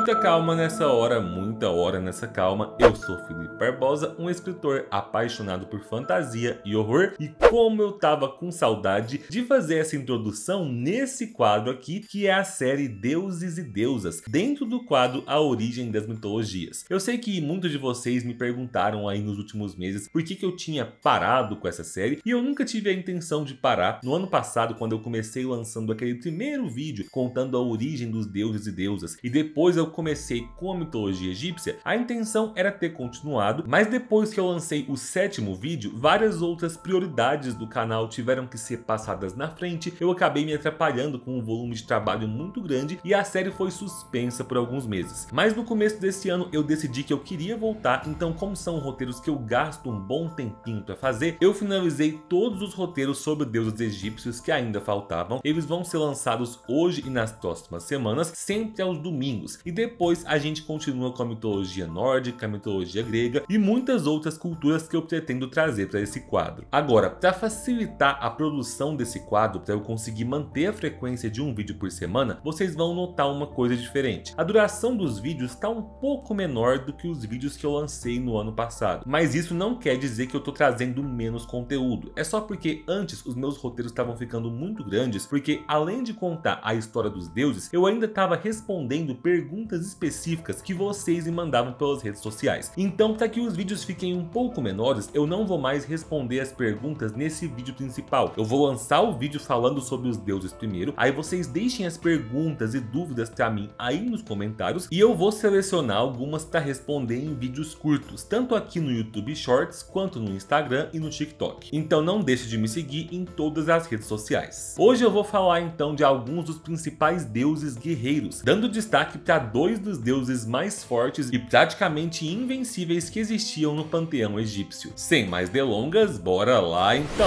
Muita calma nessa hora, muita hora nessa calma. Eu sou Felipe Barbosa, um escritor apaixonado por fantasia e horror. E como eu tava com saudade de fazer essa introdução nesse quadro aqui, que é a série Deuses e Deusas, dentro do quadro A Origem das Mitologias. Eu sei que muitos de vocês me perguntaram aí nos últimos meses por que eu tinha parado com essa série, e eu nunca tive a intenção de parar. No ano passado, quando eu comecei lançando aquele primeiro vídeo contando a origem dos deuses e deusas, e depois eu comecei com a mitologia egípcia, a intenção era ter continuado, mas depois que eu lancei o 7º vídeo, várias outras prioridades do canal tiveram que ser passadas na frente. Eu acabei me atrapalhando com um volume de trabalho muito grande e a série foi suspensa por alguns meses. Mas no começo desse ano eu decidi que eu queria voltar, então como são roteiros que eu gasto um bom tempinho para fazer, eu finalizei todos os roteiros sobre deuses egípcios que ainda faltavam. Eles vão ser lançados hoje e nas próximas semanas, sempre aos domingos. E depois a gente continua com a mitologia nórdica, a mitologia grega e muitas outras culturas que eu pretendo trazer para esse quadro. Agora, para facilitar a produção desse quadro, para eu conseguir manter a frequência de um vídeo por semana, vocês vão notar uma coisa diferente. A duração dos vídeos está um pouco menor do que os vídeos que eu lancei no ano passado, mas isso não quer dizer que eu tô trazendo menos conteúdo. É só porque antes os meus roteiros estavam ficando muito grandes, porque além de contar a história dos deuses, eu ainda estava respondendo perguntas específicas que vocês me mandavam pelas redes sociais. Então, para que os vídeos fiquem um pouco menores, eu não vou mais responder as perguntas nesse vídeo principal. Eu vou lançar o vídeo falando sobre os deuses primeiro, aí vocês deixem as perguntas e dúvidas para mim aí nos comentários e eu vou selecionar algumas para responder em vídeos curtos, tanto aqui no YouTube Shorts quanto no Instagram e no TikTok. Então não deixe de me seguir em todas as redes sociais. Hoje eu vou falar então de alguns dos principais deuses guerreiros, dando destaque para dois dos deuses mais fortes e praticamente invencíveis que existiam no panteão egípcio. Sem mais delongas, bora lá então!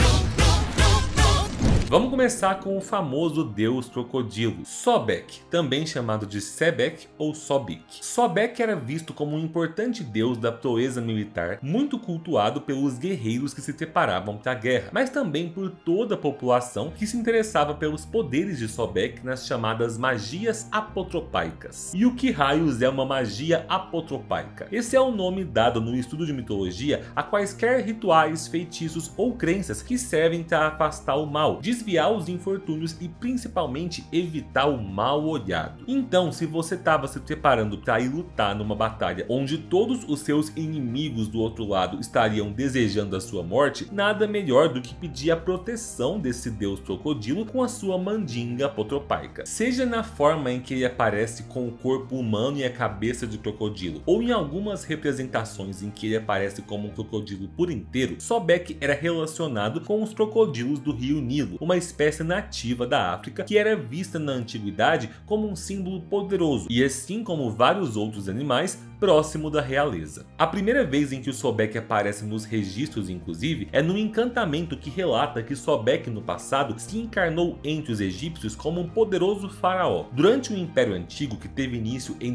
Vamos começar com o famoso deus crocodilo, Sobek, também chamado de Sebek ou Sobek. Sobek era visto como um importante deus da proeza militar, muito cultuado pelos guerreiros que se preparavam para a guerra, mas também por toda a população que se interessava pelos poderes de Sobek nas chamadas magias apotropaicas. E o que raios é uma magia apotropaica? Esse é o nome dado no estudo de mitologia a quaisquer rituais, feitiços ou crenças que servem para afastar o mal, desviar os infortúnios e principalmente evitar o mal olhado. Então, se você estava se preparando para ir lutar numa batalha onde todos os seus inimigos do outro lado estariam desejando a sua morte, nada melhor do que pedir a proteção desse deus crocodilo com a sua mandinga apotropaica. Seja na forma em que ele aparece com o corpo humano e a cabeça de crocodilo, ou em algumas representações em que ele aparece como um crocodilo por inteiro, Sobek era relacionado com os crocodilos do rio Nilo, uma espécie nativa da África que era vista na antiguidade como um símbolo poderoso e, assim como vários outros animais, próximo da realeza. A primeira vez em que o Sobek aparece nos registros, inclusive, é no encantamento que relata que Sobek no passado se encarnou entre os egípcios como um poderoso faraó. Durante o Império Antigo, que teve início em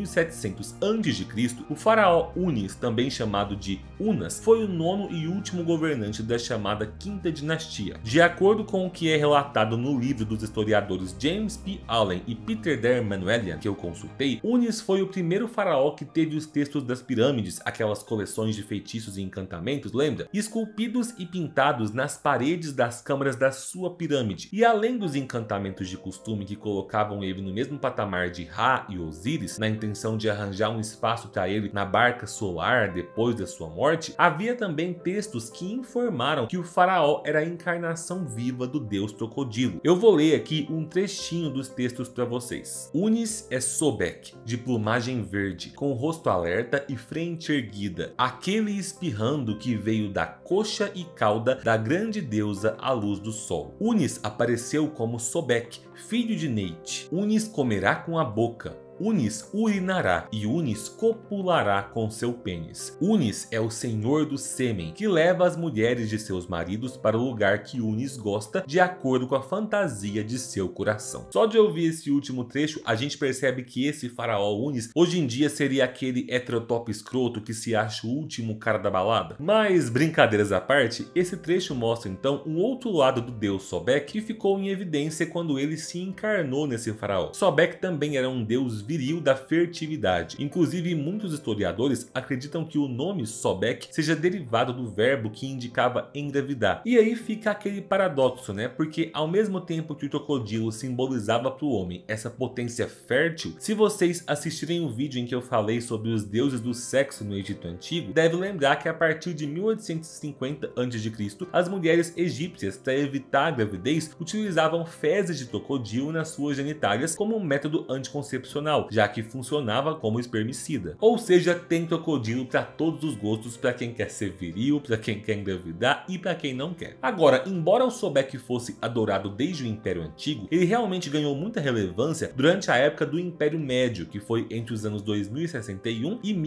2700 a.C., o faraó Unis, também chamado de Unas, foi o nono e último governante da chamada Quinta Dinastia. De acordo com o que é relatado no livro dos historiadores James P. Allen e Peter Der Manuelian, que eu consultei, Unis foi o primeiro faraó que teve os textos das pirâmides, aquelas coleções de feitiços e encantamentos, lembra? Esculpidos e pintados nas paredes das câmaras da sua pirâmide. E além dos encantamentos de costume que colocavam ele no mesmo patamar de Ra e Osíris, na intenção de arranjar um espaço para ele na barca solar depois da sua morte, havia também textos que informaram que o faraó era a encarnação viva do deus crocodilo. Eu vou ler aqui um trechinho dos textos para vocês. Unis é Sobek, de plumagem verde, com rosto alerta e frente erguida, aquele espirrando que veio da coxa e cauda da grande deusa à luz do sol. Unis apareceu como Sobek, filho de Neith. Unis comerá com a boca. Unis urinará e Unis copulará com seu pênis. Unis é o senhor do sêmen, que leva as mulheres de seus maridos para o lugar que Unis gosta, de acordo com a fantasia de seu coração. Só de ouvir esse último trecho, a gente percebe que esse faraó Unis hoje em dia seria aquele heterotop escroto que se acha o último cara da balada. Mas, brincadeiras à parte, esse trecho mostra então um outro lado do deus Sobek que ficou em evidência quando ele se encarnou nesse faraó. Sobek também era um deus viril da fertilidade. Inclusive, muitos historiadores acreditam que o nome Sobek seja derivado do verbo que indicava engravidar. E aí fica aquele paradoxo, né? Porque ao mesmo tempo que o crocodilo simbolizava para o homem essa potência fértil, se vocês assistirem o vídeo em que eu falei sobre os deuses do sexo no Egito Antigo, deve lembrar que a partir de 1850 a.C., as mulheres egípcias, para evitar a gravidez, utilizavam fezes de crocodilo nas suas genitálias como um método anticoncepcional, já que funcionava como espermicida. Ou seja, tem crocodilo para todos os gostos, para quem quer ser viril, para quem quer engravidar e para quem não quer. Agora, embora o Sobek fosse adorado desde o Império Antigo, ele realmente ganhou muita relevância durante a época do Império Médio, que foi entre os anos 2061 e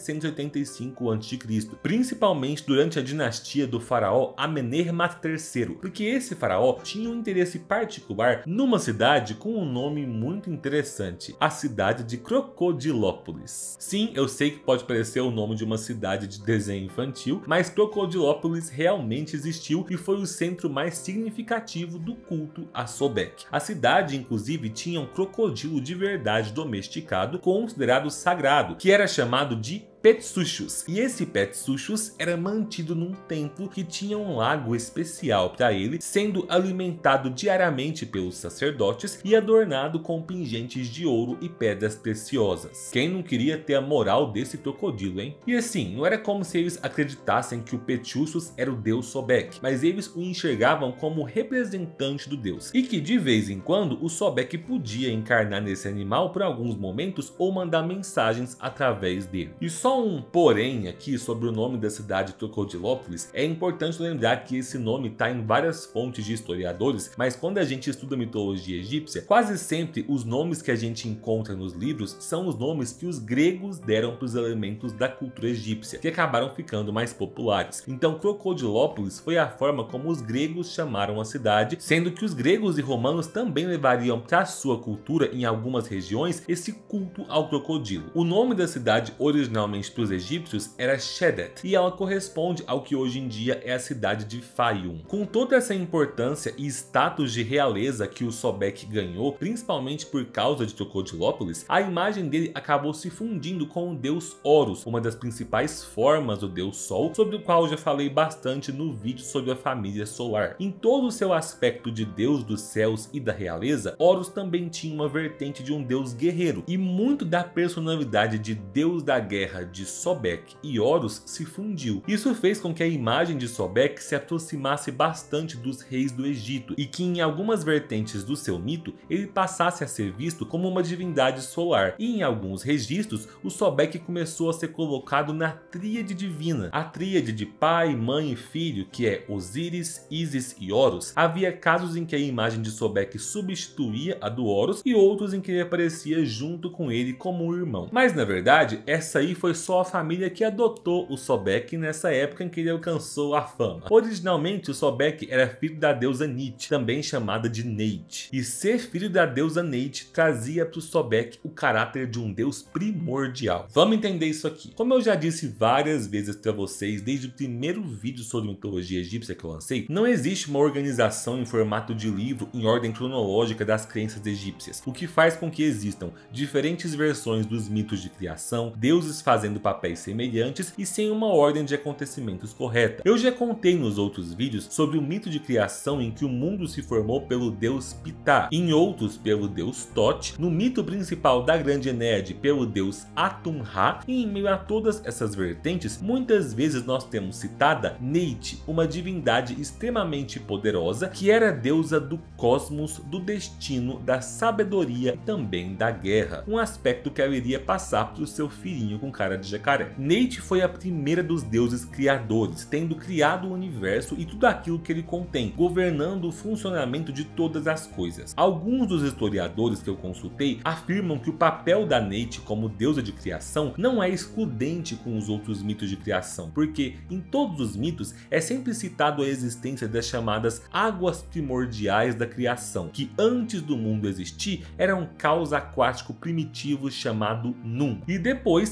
1785 a.C., principalmente durante a dinastia do faraó Amenemhat III, porque esse faraó tinha um interesse particular numa cidade com um nome muito interessante, a cidade de Crocodilópolis. Sim, eu sei que pode parecer o nome de uma cidade de desenho infantil, mas Crocodilópolis realmente existiu e foi o centro mais significativo do culto a Sobek. A cidade, inclusive, tinha um crocodilo de verdade domesticado, considerado sagrado, que era chamado de Petsuchus, e esse Petsuchus era mantido num templo que tinha um lago especial para ele, sendo alimentado diariamente pelos sacerdotes e adornado com pingentes de ouro e pedras preciosas. Quem não queria ter a moral desse crocodilo, hein? E assim, não era como se eles acreditassem que o Petsuchus era o deus Sobek, mas eles o enxergavam como representante do deus, e que de vez em quando o Sobek podia encarnar nesse animal por alguns momentos ou mandar mensagens através dele. E só um porém aqui sobre o nome da cidade Crocodilópolis, é importante lembrar que esse nome está em várias fontes de historiadores, mas quando a gente estuda mitologia egípcia, quase sempre os nomes que a gente encontra nos livros são os nomes que os gregos deram para os elementos da cultura egípcia, que acabaram ficando mais populares. Então Crocodilópolis foi a forma como os gregos chamaram a cidade, sendo que os gregos e romanos também levariam para a sua cultura, em algumas regiões, esse culto ao crocodilo. O nome da cidade originalmente para os egípcios era Shedet, e ela corresponde ao que hoje em dia é a cidade de Fayum. Com toda essa importância e status de realeza que o Sobek ganhou, principalmente por causa de Crocodilópolis, a imagem dele acabou se fundindo com o deus Horus, uma das principais formas do deus Sol, sobre o qual eu já falei bastante no vídeo sobre a família solar. Em todo o seu aspecto de deus dos céus e da realeza, Horus também tinha uma vertente de um deus guerreiro, e muito da personalidade de deus da guerra de Sobek e Horus se fundiu. Isso fez com que a imagem de Sobek se aproximasse bastante dos reis do Egito, e que em algumas vertentes do seu mito ele passasse a ser visto como uma divindade solar, e em alguns registros o Sobek começou a ser colocado na tríade divina, a tríade de pai, mãe e filho, que é Osíris, Ísis e Horus. Havia casos em que a imagem de Sobek substituía a do Horus e outros em que ele aparecia junto com ele como um irmão. Mas na verdade, essa aí foi só a família que adotou o Sobek nessa época em que ele alcançou a fama. Originalmente o Sobek era filho da deusa Nit, também chamada de Neit, e ser filho da deusa Neit trazia para o Sobek o caráter de um deus primordial. Vamos entender isso aqui. Como eu já disse várias vezes para vocês desde o primeiro vídeo sobre mitologia egípcia que eu lancei, não existe uma organização em formato de livro em ordem cronológica das crenças egípcias, o que faz com que existam diferentes versões dos mitos de criação, deuses fazendo papéis semelhantes e sem uma ordem de acontecimentos correta. Eu já contei nos outros vídeos sobre o mito de criação em que o mundo se formou pelo deus Ptah, em outros pelo deus Thoth, no mito principal da Grande Enéade pelo deus Atum-Ra, e em meio a todas essas vertentes, muitas vezes nós temos citada Neit, uma divindade extremamente poderosa que era deusa do cosmos, do destino, da sabedoria e também da guerra, um aspecto que ela iria passar para o seu filhinho com cara de jacaré. Neit foi a primeira dos deuses criadores, tendo criado o universo e tudo aquilo que ele contém, governando o funcionamento de todas as coisas. Alguns dos historiadores que eu consultei afirmam que o papel da Neit como deusa de criação não é excludente com os outros mitos de criação, porque em todos os mitos é sempre citado a existência das chamadas águas primordiais da criação, que antes do mundo existir era um caos aquático primitivo chamado Num, e depois essas águas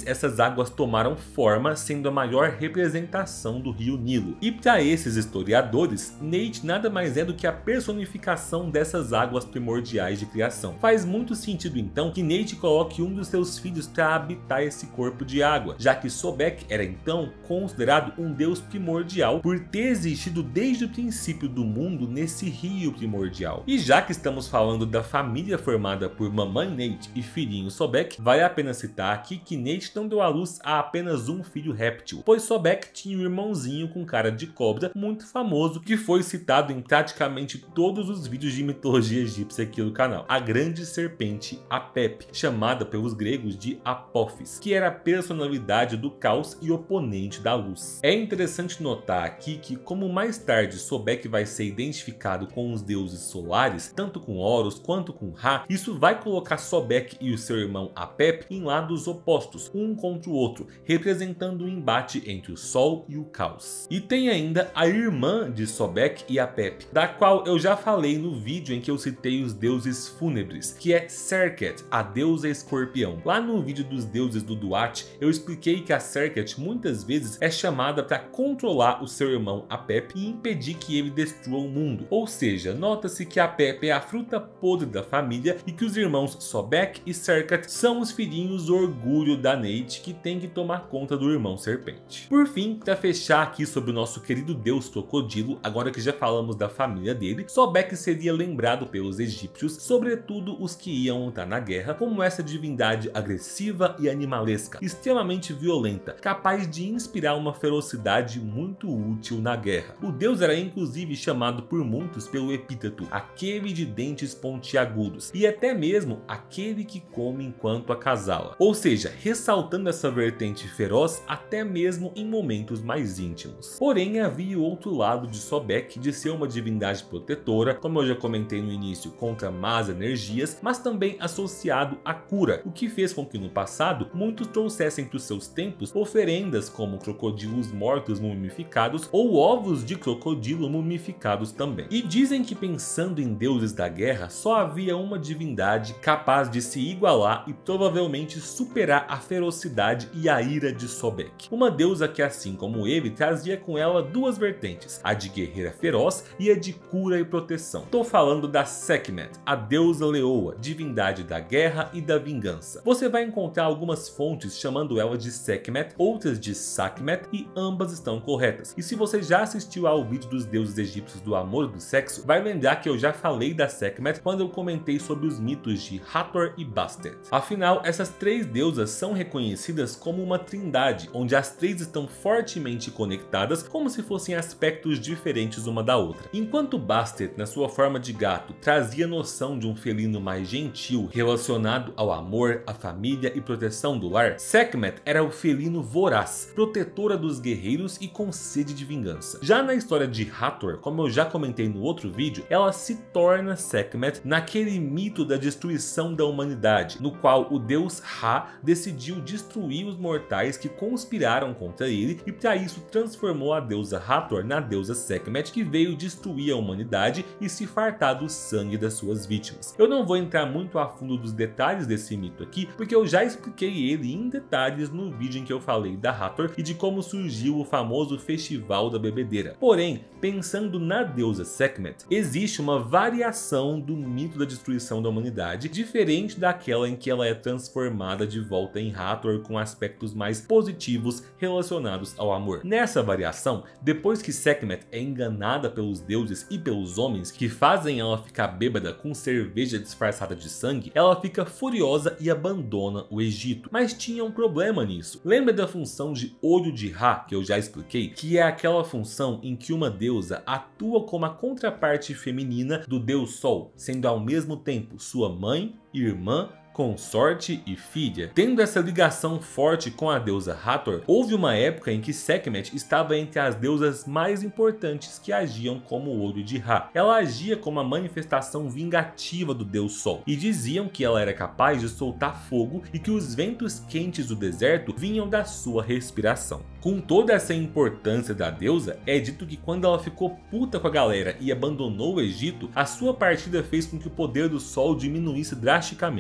águas tomaram forma, sendo a maior representação do rio Nilo. E para esses historiadores, Neit nada mais é do que a personificação dessas águas primordiais de criação. Faz muito sentido então que Neit coloque um dos seus filhos para habitar esse corpo de água, já que Sobek era então considerado um deus primordial por ter existido desde o princípio do mundo nesse rio primordial. E já que estamos falando da família formada por mamãe Neit e filhinho Sobek, vale a pena citar aqui que Neit não deu à luz a apenas um filho réptil, pois Sobek tinha um irmãozinho com cara de cobra muito famoso que foi citado em praticamente todos os vídeos de mitologia egípcia aqui do canal, a grande serpente Apep, chamada pelos gregos de Apophis, que era a personalidade do caos e oponente da luz. É interessante notar aqui que, como mais tarde Sobek vai ser identificado com os deuses solares, tanto com Horus quanto com Ra, isso vai colocar Sobek e o seu irmão Apep em lados opostos, um contra o outro, representando um embate entre o Sol e o caos. E tem ainda a irmã de Sobek e Apep, da qual eu já falei no vídeo em que eu citei os deuses fúnebres, que é Serket, a deusa escorpião. Lá no vídeo dos deuses do Duat, eu expliquei que a Serket muitas vezes é chamada para controlar o seu irmão Apep e impedir que ele destrua o mundo. Ou seja, nota-se que Apep é a fruta podre da família e que os irmãos Sobek e Serket são os filhinhos orgulho da Neit que tem que tomar conta do irmão serpente. Por fim, para fechar aqui sobre o nosso querido deus crocodilo, agora que já falamos da família dele, Sobek seria lembrado pelos egípcios, sobretudo os que iam lutar na guerra, como essa divindade agressiva e animalesca, extremamente violenta, capaz de inspirar uma ferocidade muito útil na guerra. O deus era inclusive chamado por muitos pelo epíteto aquele de dentes pontiagudos e até mesmo aquele que come enquanto acasala, ou seja, ressaltando essa vertente feroz até mesmo em momentos mais íntimos. Porém, havia o outro lado de Sobek de ser uma divindade protetora, como eu já comentei no início, contra más energias, mas também associado à cura, o que fez com que no passado muitos trouxessem para os seus templos oferendas como crocodilos mortos mumificados ou ovos de crocodilo mumificados também. E dizem que, pensando em deuses da guerra, só havia uma divindade capaz de se igualar e provavelmente superar a ferocidade e a ira de Sobek. Uma deusa que, assim como ele, trazia com ela duas vertentes, a de guerreira feroz e a de cura e proteção. Tô falando da Sekhmet, a deusa leoa, divindade da guerra e da vingança. Você vai encontrar algumas fontes chamando ela de Sekhmet, outras de Sakhmet, e ambas estão corretas. E se você já assistiu ao vídeo dos deuses egípcios do amor e do sexo, vai lembrar que eu já falei da Sekhmet quando eu comentei sobre os mitos de Hathor e Bastet. Afinal, essas três deusas são reconhecidas como uma trindade, onde as três estão fortemente conectadas como se fossem aspectos diferentes uma da outra. Enquanto Bastet, na sua forma de gato, trazia noção de um felino mais gentil relacionado ao amor, à família e proteção do lar, Sekhmet era o felino voraz, protetora dos guerreiros e com sede de vingança. Já na história de Hathor, como eu já comentei no outro vídeo, ela se torna Sekhmet naquele mito da destruição da humanidade, no qual o deus Ra decidiu destruir os mortais que conspiraram contra ele e para isso transformou a deusa Hathor na deusa Sekhmet, que veio destruir a humanidade e se fartar do sangue das suas vítimas. Eu não vou entrar muito a fundo dos detalhes desse mito aqui, porque eu já expliquei ele em detalhes no vídeo em que eu falei da Hathor e de como surgiu o famoso festival da bebedeira. Porém, pensando na deusa Sekhmet, existe uma variação do mito da destruição da humanidade, diferente daquela em que ela é transformada de volta em Hathor com aspectos mais positivos relacionados ao amor. Nessa variação, depois que Sekhmet é enganada pelos deuses e pelos homens que fazem ela ficar bêbada com cerveja disfarçada de sangue, ela fica furiosa e abandona o Egito. Mas tinha um problema nisso. Lembra da função de olho de Ra, que eu já expliquei? Que é aquela função em que uma deusa atua como a contraparte feminina do deus Sol, sendo ao mesmo tempo sua mãe, irmã, consorte e filha. Tendo essa ligação forte com a deusa Hathor, houve uma época em que Sekhmet estava entre as deusas mais importantes que agiam como o olho de Ra. Ela agia como a manifestação vingativa do deus Sol, e diziam que ela era capaz de soltar fogo e que os ventos quentes do deserto vinham da sua respiração. Com toda essa importância da deusa, é dito que quando ela ficou puta com a galera e abandonou o Egito, a sua partida fez com que o poder do Sol diminuísse drasticamente. E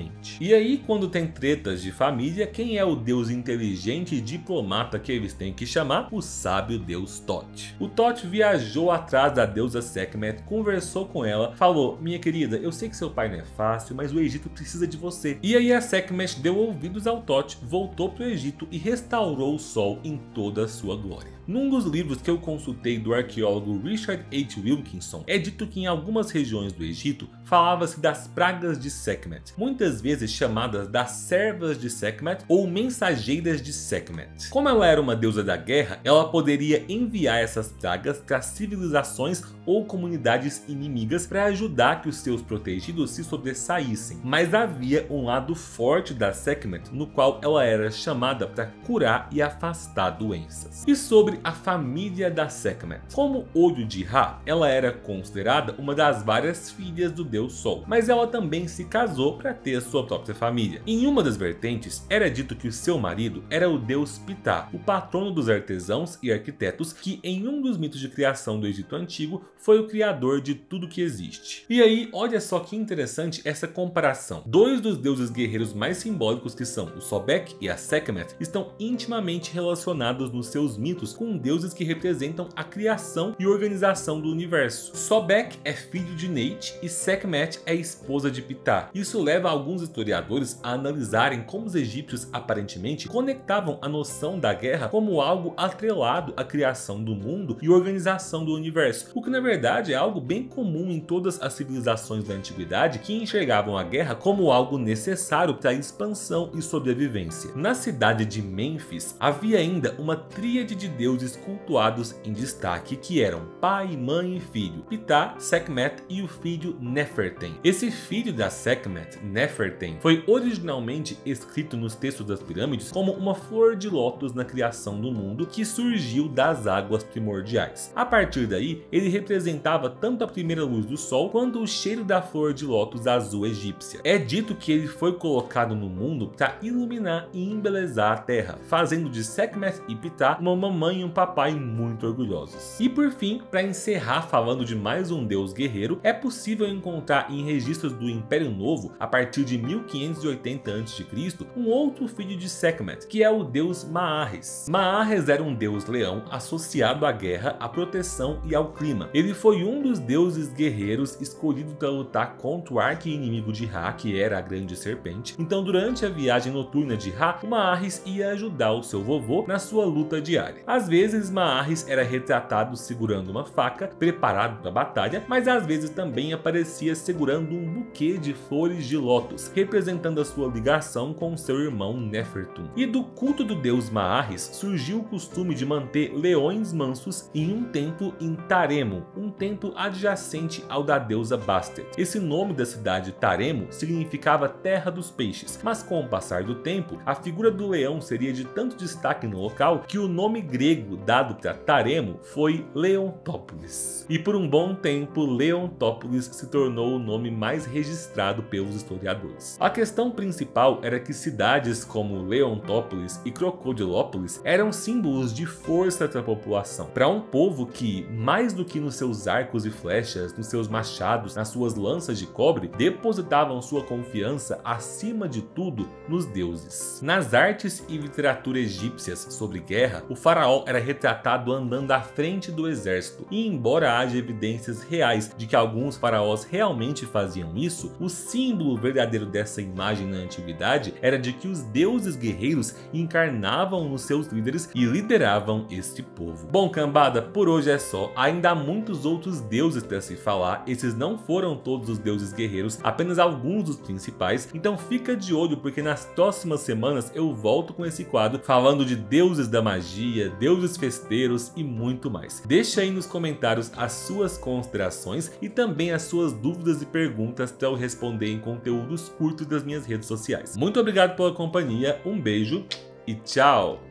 E aí, quando tem tretas de família, quem é o deus inteligente e diplomata que eles têm que chamar? O sábio deus Thoth. O Thoth viajou atrás da deusa Sekhmet, conversou com ela, falou: minha querida, eu sei que seu pai não é fácil, mas o Egito precisa de você. E aí a Sekhmet deu ouvidos ao Thoth, voltou para o Egito e restaurou o sol em toda a sua glória. Num dos livros que eu consultei do arqueólogo Richard H. Wilkinson, é dito que em algumas regiões do Egito falava-se das pragas de Sekhmet, muitas vezes chamadas das servas de Sekhmet ou mensageiras de Sekhmet. Como ela era uma deusa da guerra, ela poderia enviar essas pragas para civilizações ou comunidades inimigas para ajudar que os seus protegidos se sobressaíssem. Mas havia um lado forte da Sekhmet, no qual ela era chamada para curar e afastar doenças. E sobre a família da Sekhmet. Como olho de Ra, ela era considerada uma das várias filhas do deus Sol, mas ela também se casou para ter a sua própria família. Em uma das vertentes, era dito que o seu marido era o deus Ptah, o patrono dos artesãos e arquitetos, que em um dos mitos de criação do Egito Antigo foi o criador de tudo que existe. E aí, olha só que interessante essa comparação. Dois dos deuses guerreiros mais simbólicos, que são o Sobek e a Sekhmet, estão intimamente relacionados nos seus mitos com deuses que representam a criação e organização do universo. Sobek é filho de Neit e Sekhmet é esposa de Ptah. Isso leva alguns historiadores a analisarem como os egípcios aparentemente conectavam a noção da guerra como algo atrelado à criação do mundo e organização do universo, o que na verdade é algo bem comum em todas as civilizações da antiguidade que enxergavam a guerra como algo necessário para a expansão e sobrevivência. Na cidade de Mênfis havia ainda uma tríade de deuses cultuados em destaque, que eram pai, mãe e filho, Ptah, Sekhmet e o filho Nefertem. Esse filho da Sekhmet, Nefertem, foi originalmente escrito nos textos das pirâmides como uma flor de lótus na criação do mundo que surgiu das águas primordiais. A partir daí, ele representava tanto a primeira luz do sol quanto o cheiro da flor de lótus azul egípcia. É dito que ele foi colocado no mundo para iluminar e embelezar a terra, fazendo de Sekhmet e Ptah uma mamãe e um papai muito orgulhosos. E por fim, para encerrar falando de mais um deus guerreiro, é possível encontrar em registros do Império Novo, a partir de 1580 a.C., um outro filho de Sekhmet, que é o deus Maarres. Maarres era um deus leão associado à guerra, à proteção e ao clima. Ele foi um dos deuses guerreiros escolhido para lutar contra o arqui-inimigo de Ra, que era a grande serpente. Então, durante a viagem noturna de Ra, o Maarres ia ajudar o seu vovô na sua luta diária. Às vezes, Maarres era retratado segurando uma faca, preparado para a batalha, mas às vezes também aparecia segurando um buquê de flores de lótus, representando a sua ligação com seu irmão Nefertum. E do culto do deus Maarres surgiu o costume de manter leões mansos em um templo em Taremo, um templo adjacente ao da deusa Bastet. Esse nome da cidade, Taremo, significava terra dos peixes, mas com o passar do tempo, a figura do leão seria de tanto destaque no local que o nome grego dado para Taremo foi Leontópolis. E por um bom tempo, Leontópolis se tornou o nome mais registrado pelos historiadores. A questão principal era que cidades como Leontópolis e Crocodilópolis eram símbolos de força para a população, para um povo que, mais do que nos seus arcos e flechas, nos seus machados, nas suas lanças de cobre, depositavam sua confiança acima de tudo nos deuses. Nas artes e literatura egípcias sobre guerra, o faraó era retratado andando à frente do exército, e embora haja evidências reais de que alguns faraós realmente faziam isso, o símbolo verdadeiro dessa imagem na antiguidade era de que os deuses guerreiros encarnavam nos seus líderes e lideravam este povo. Bom, cambada, por hoje é só. Ainda há muitos outros deuses para se falar, esses não foram todos os deuses guerreiros, apenas alguns dos principais, então fica de olho porque nas próximas semanas eu volto com esse quadro falando de deuses da magia, deuses festeiros e muito mais. Deixa aí nos comentários as suas considerações e também as suas dúvidas e perguntas para eu responder em conteúdos curtos das minhas redes sociais. Muito obrigado pela companhia, um beijo e tchau!